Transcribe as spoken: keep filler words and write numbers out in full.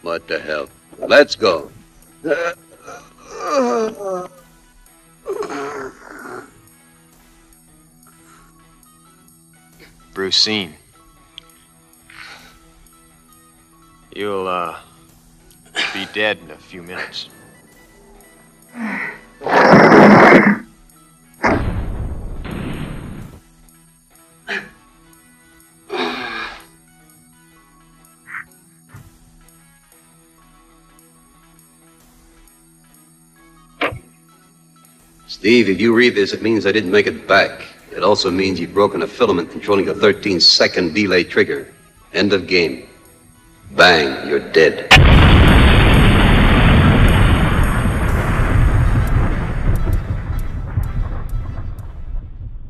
What the hell? Let's go. Brucine. You'll, uh, be dead in a few minutes. Steve, if you read this, it means I didn't make it back. It also means you've broken a filament controlling a thirteen second delay trigger. End of game. Bang, you're dead.